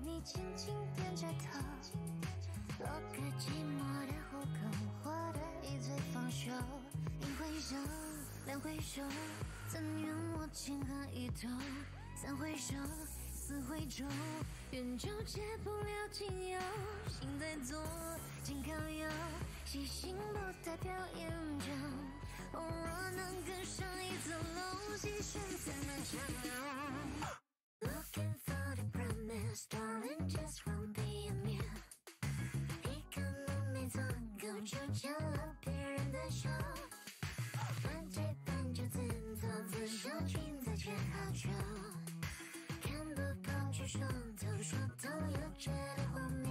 你轻轻点着头，落个寂寞的虎口，活得一醉方休。一回首，两回首，怎愿我情何以堪？三回首，四回首，愿就戒不了情忧。心在左，紧靠右，细心不代表研究。若能更上一层楼，细选才能长久。Looking for the promise, darling, just won't be a meal。一个梦没做够，就抢了别人的手。半推半就自作自受，裙子却好丑。看不透却说透，说透又觉得荒谬。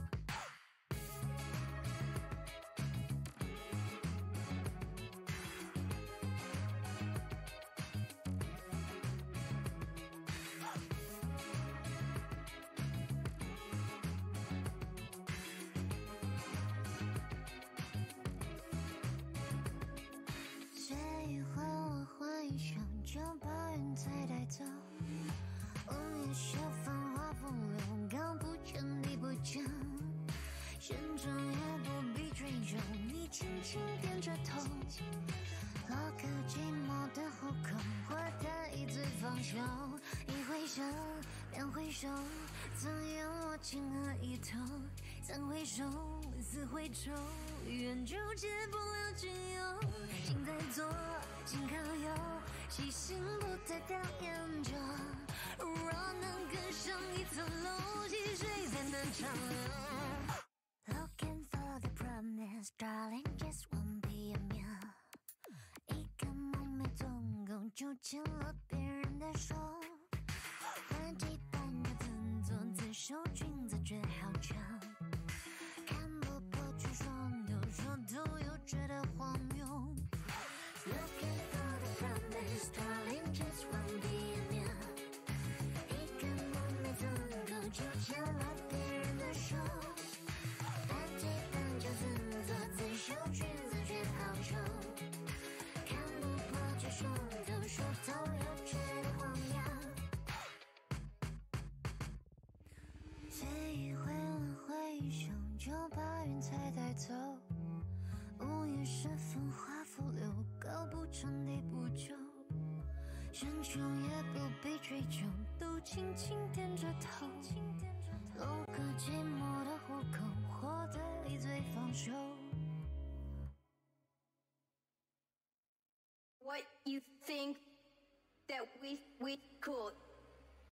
就把人才带走，午夜时分花风流，高不成低不就，慎重也不必追究，你轻轻点着头，落个寂寞的虎口，活得一醉方休。一回首，两回首，怎愿我情何以堪？三回首，四回首，愿就戒不了情忧。心在左，心靠右，细心不代表研究。若能更上一层楼，细水才能长流。Looking for the promise, darling, just won't be a meal。一个梦没做够，就牵了别人的手。半推半就自作自受，裙子却好丑。看不破却说透，说透又觉得荒谬。Looking for the promise, darling, just won't be a meal。一个梦没做够，就牵了别人的手。半推半就自作自受，裙子却好丑。看不破却说透，说透又觉得荒谬。飞一回了回首，就把云彩带走。午夜时分花浮流，高不成低不就，深重也不必追究，都轻轻点着头，落个寂寞的虎口，活得一醉方休。 What you think that we could